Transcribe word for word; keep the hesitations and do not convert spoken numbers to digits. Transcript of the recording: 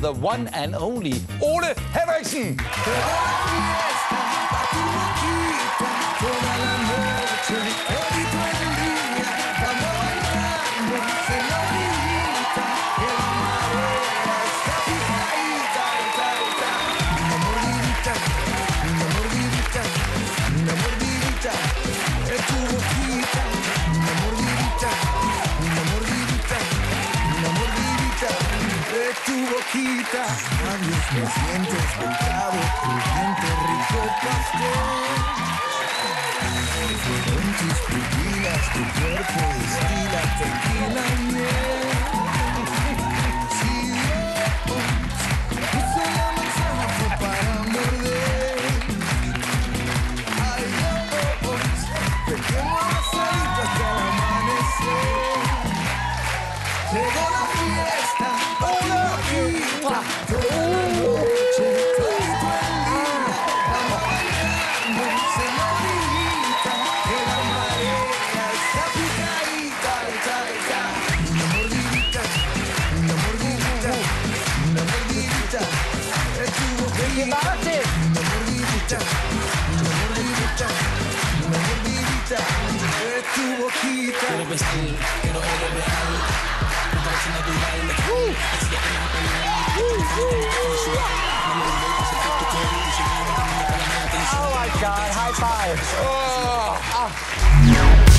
the one and only Ole Henriksen. Labios me sientes pecado, crujiente, rico pastor. Fuego en tus pupilas, tu cuerpo destila tequila y miel. Si Dios puso la manzana fue para morder. Ay Dios, pequemos asadito hasta el amanecer. Llegó la fiesta, una fiesta. Una mordidita, una mordidita, una mordidita de tu boquita. Quiero besar, quiero ver real, me parece natural. Oh my God, high five. Oh. Oh.